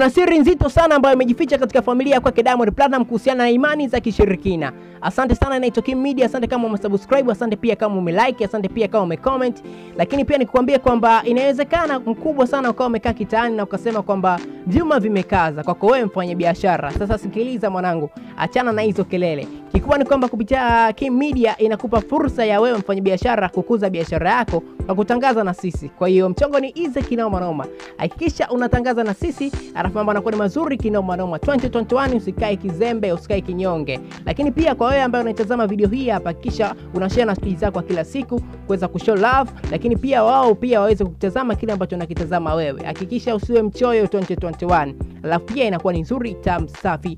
Kuna siri nzito sana ambayo imejificha katika familia kwake Diamond Platnumz kuhusiana na imani za kishirikina. Asante sana inaitwa Kim Media, asante kama umesubscribe, asante pia kama umelike, asante pia kama umecomment. Lakini pia nikuambia kwamba inawezekana mkubwa sana ukawa umekaa kitaani na ukasema kwamba vyuma vimekaza kwako wewe mfanya biashara. Sasa sikiliza mwanangu, achana na hizo kelele. Kikubwa ni kwamba kupitia Kim Media inakupa fursa ya wewe mfanya biashara kukuza biashara yako na kutangaza na sisi. Kwa hiyo mchongo ni easy kinoma noma. Hakikisha unatangaza na sisi, alafu mambo yanakuwa mazuri kinoma noma. 2021 usikae kizembe, usikae kinyonge. Lakini pia kwa wewe ambaye unatazama video hii hapa, hakikisha unashare na rafiki zako kila siku kuweza kushow love, lakini pia wao pia waweze kutazama kile ambacho unakitazama wewe. Hakikisha usiwe mchoyo 2021. Alafu pia inakuwa ni nzuri tamu safi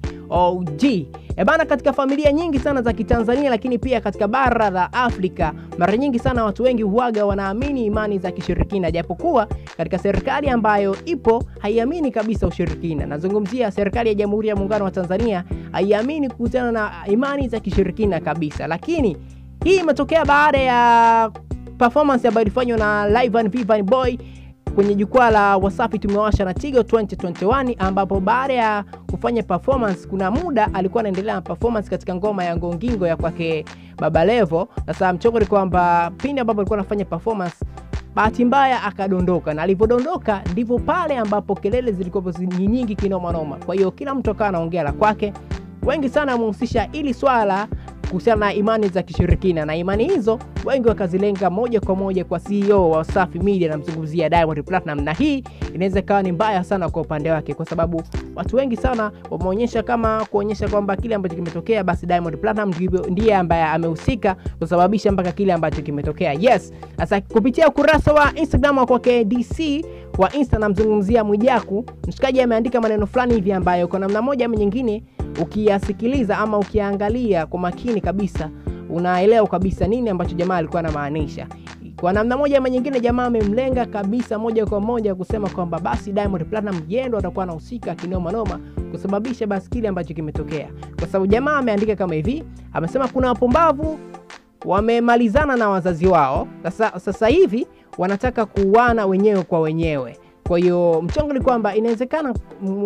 OG. Bana, katika familia nyingi sana za Kitanzania lakini pia katika bara la Afrika, mara nyingi sana watu wengi huaga wanaamini imani za kishirikina, japokuwa katika serikali ambayo ipo haiamini kabisa ushirikina. Nazungumzia serikali ya Jamhuri ya Muungano wa Tanzania, haiamini kuhusiana na imani za kishirikina kabisa. Lakini hii imetokea baada ya performance ambayo ilifanywa na Rayvanny Vanny Boy kwenye jukwaa la Wasafi Tumewasha na Tigo 2021, ambapo baada ya kufanya performance kuna muda alikuwa anaendelea na performance katika ngoma ya Ngongingo ya kwake Baba Levo. Sasa mchongo ni kwamba pindi ambapo alikuwa anafanya performance, bahati mbaya akadondoka, na alipodondoka ndivyo pale ambapo kelele zilikuwa nyingi kinoma noma. Kwa hiyo kila mtu akawa anaongea la kwake, wengi sana wamehusisha ili swala kuhusiana na imani za kishirikina, na imani hizo wengi wakazilenga moja kwa moja kwa CEO wa Wasafi Media, na mzungumzia Diamond Platnumz. Na hii inaweza kuwa ni mbaya sana kwa upande wake, kwa sababu watu wengi sana wameonyesha kama kuonyesha kwamba kile ambacho kimetokea basi Diamond Platnumz ndiye ambaye amehusika kusababisha mpaka kile ambacho kimetokea. Yes, sasa kupitia ukurasa wa Instagram wa kwake DC wa Insta, na mzungumzia Mwijaku, mshikaji ameandika maneno fulani hivi ambayo kwa namna moja ama nyingine ukiyasikiliza ama ukiangalia kwa makini kabisa unaelewa kabisa nini ambacho jamaa alikuwa anamaanisha. Kwa namna moja ama nyingine jamaa amemlenga kabisa moja kwa moja kusema kwamba basi Diamond Platnumz yendo atakuwa anahusika kinoma noma kusababisha basi kile ambacho kimetokea. Kwa sababu jamaa ameandika kama hivi, amesema kuna wapumbavu wamemalizana na wazazi wao, sasa hivi wanataka kuuana wenyewe kwa wenyewe. Kwa hiyo mchongo ni kwamba inawezekana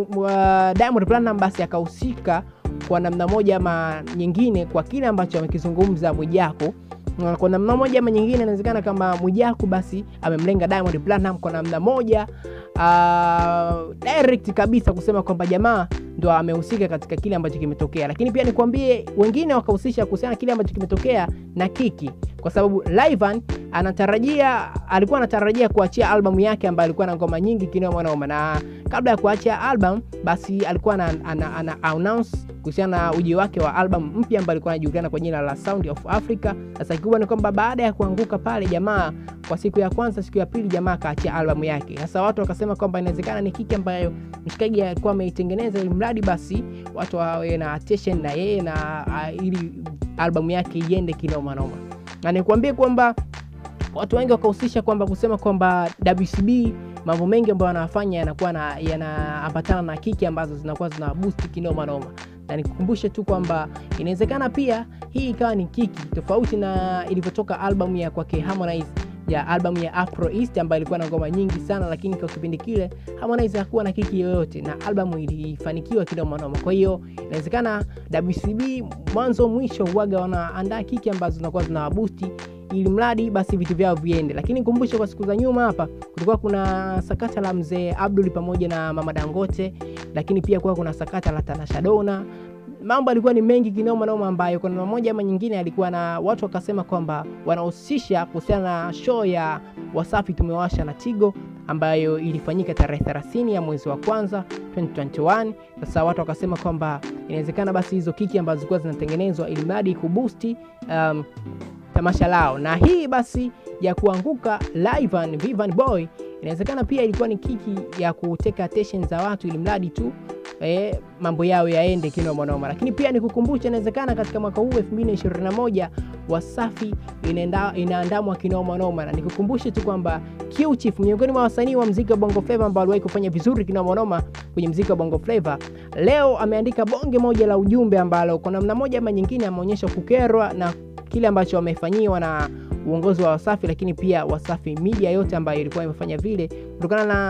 Diamond Platnumz basi akahusika kwa namna moja ama nyingine kwa kile ambacho amekizungumza Mwijaku. Kwa namna moja ama nyingine inawezekana kama Mwijaku basi amemlenga Diamond Platnumz kwa namna moja direct kabisa kusema kwamba jamaa ndo amehusika katika kile ambacho kimetokea. Lakini pia nikwambie wengine wakahusisha kuhusiana kile ambacho kimetokea na Kiki, kwa sababu Rayvanny alikuwa anatarajia kuachia album yake ambayo ilikuwa na ngoma nyingi kinoma noma, na kabla ya kuachia album basi alikuwa ana announce kuhusiana na ujio wake wa album mpya ambayo ilikuwa inajulikana kwa jina la Sound of Africa. Sasa kikubwa ni kwamba baada ya kuanguka pale jamaa, kwa siku ya kwanza siku ya pili jamaa kaachia album yake. Sasa watu wakasema kwamba inawezekana ni Kiki ambayo mshikaji alikuwa ameitengeneza ili mradi basi watu wawe na attention na yeye na ili album yake iende kinoma noma. Na nikwambie kwamba watu wengi wakahusisha kwamba kusema kwamba WCB mambo mengi ambayo wanafanya yanakuwa yanaambatana na Kiki ambazo zinakuwa zina boost kinoma noma. Na nikukumbushe tu kwamba inawezekana pia hii ikawa ni Kiki tofauti na ilivyotoka album ya kwake Harmonize, ya album ya Afro East ambayo ilikuwa na ngoma nyingi sana, lakini kwa kipindi kile Harmonize hakuwa na Kiki yoyote na album ilifanikiwa kinoma noma. Kwa hiyo inawezekana WCB mwanzo mwisho huaga wanaandaa Kiki ambazo zinakuwa zina boost ili mradi basi vitu vyao viende. Lakini kumbushe kwa siku za nyuma hapa kulikuwa kuna sakata la mzee Abdul pamoja na Mama Dangote, lakini pia kuna sakata la Tanasha Donna. Mambo yalikuwa ni mengi kinoma noma ambayo kwa namna moja ama nyingine alikuwa na watu wakasema kwamba wanahusisha kuhusiana na show ya Wasafi Tumewasha na Tigo ambayo ilifanyika tarehe 30 ya mwezi wa kwanza 2021. Sasa watu wakasema kwamba inawezekana basi hizo Kiki ambazo zilikuwa zinatengenezwa ili mradi kuboost tamasha lao, na hii basi ya kuanguka Rayvanny Vanny Boy inawezekana pia ilikuwa ni Kiki ya kuteka attention za watu ili mradi tu mambo yao yaende kinoma noma. Lakini pia nikukumbusha inawezekana katika mwaka huu 2021 Wasafi inaandamwa kinoma noma, na nikukumbushe tu kwamba Q Chief miongoni mwa wasanii wa muziki wa Bongo Flava ambao waliwahi kufanya vizuri kinoma noma kwenye muziki wa Bongo Flava, leo ameandika bonge moja la ujumbe ambalo kwa namna moja ama nyingine ameonyesha kukerwa na kile ambacho wamefanyiwa na uongozi wa Wasafi, lakini pia Wasafi Media yote ambayo ilikuwa imefanya vile kutokana na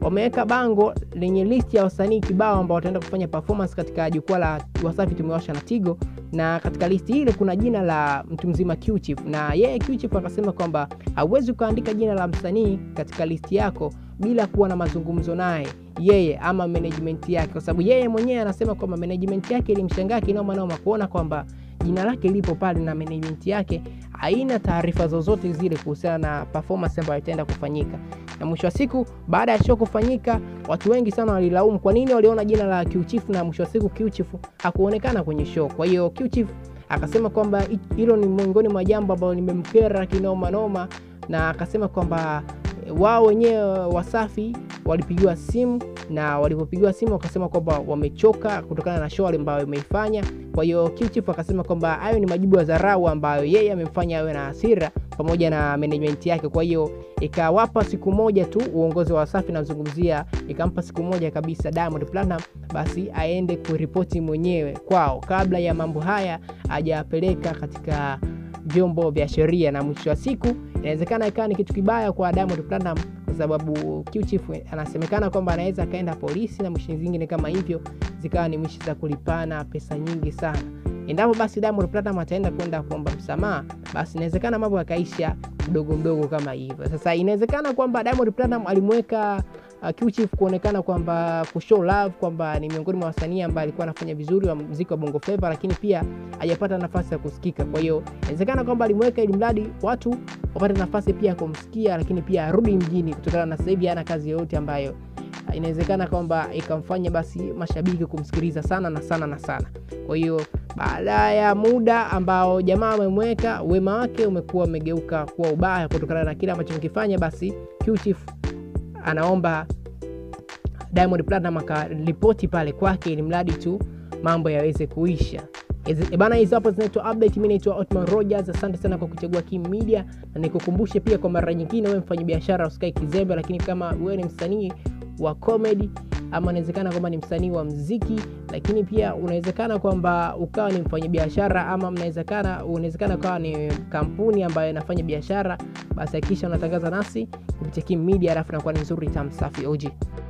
wameweka bango lenye list ya wasanii kibao ambao wataenda kufanya performance katika jukwaa la Wasafi Tumewasha na Tigo, na katika listi ile kuna jina la mtu mzima Q-Chief, na yeye Q-Chief akasema kwamba hauwezi kuandika jina la msanii katika listi yako bila kuwa na mazungumzo naye yeye ama management yake, kwa sababu yeye mwenyewe anasema kwamba management yake ilimshangaa kinoma kuona kwamba jina lake lipo pale na management yake haina taarifa zozote zile kuhusiana na performance ambayo itaenda kufanyika. Na mwisho wa siku baada ya show kufanyika, watu wengi sana walilaumu kwa nini waliona jina la Q-Chief na mwisho wa siku Q-Chief hakuonekana kwenye show. Kwa hiyo Q-Chief akasema kwamba hilo ni miongoni mwa jambo ambalo limemkera kinoma, na akasema kwamba wao wenyewe Wasafi walipigiwa simu, na walipopigiwa simu wakasema kwamba wamechoka kutokana na show ambayo wameifanya. Kwa hiyo Q-Chief akasema kwamba hayo ni majibu ya dharau ambayo yeye amemfanya awe na hasira pamoja na management yake. Kwa hiyo ikawapa siku moja tu uongozi wa Wasafi, nazungumzia ikampa siku moja kabisa Diamond Platinum basi aende kuripoti mwenyewe kwao kabla ya mambo haya hajapeleka katika vyombo vya sheria. Na mwisho wa siku inawezekana ikawa ni kitu kibaya kwa Diamond Platinum, kwa sababu Q-Chief anasemekana kwamba anaweza kaenda polisi na mwisho zingine kama hivyo zikawa ni mwisho za kulipana pesa nyingi sana. Endapo basi Diamond Platinum ataenda kwenda kuomba msamaha, basi inawezekana mambo yakaisha mdogo kama hivyo. Sasa inawezekana kwamba Diamond Platinum alimweka Q-Chief kuonekana kwamba kushow love kwamba ni miongoni mwa wasanii ambao alikuwa anafanya vizuri wa muziki wa Bongo Flava, lakini pia hajapata nafasi ya kusikika. Kwa hiyo inawezekana kwamba alimweka ili mradi watu wapate nafasi pia kumsikia, lakini pia arudi mjini kutokana na sasa hivi hana kazi yoyote ambayo inawezekana kwamba ikamfanya basi mashabiki kumsikiliza sana. Kwa hiyo baada ya muda ambao jamaa amemweka, wema wake umekuwa umegeuka kuwa ubaya kutokana na kile ambacho mkifanya, basi Q-Chief anaomba Diamond Platinum akaripoti pale kwake ili mradi tu mambo yaweze kuisha. Bana, hizo hapo zinaitwa update. Mimi naitwa Otman Rogers. Asante sana kwa kuchagua Kim Media, na nikukumbushe pia kwa mara nyingine, wewe mfanyabiashara usikae kizembe, lakini kama wewe ni msanii wa comedy ama inawezekana kwamba ni msanii wa muziki, lakini pia unawezekana kwamba ukawa ni mfanyabiashara ama unawezekana ukawa ni kampuni ambayo inafanya biashara, basi hakikisha unatangaza nasi kupitia Kim Media, alafu inakuwa ni nzuri, tamu, safi, OG.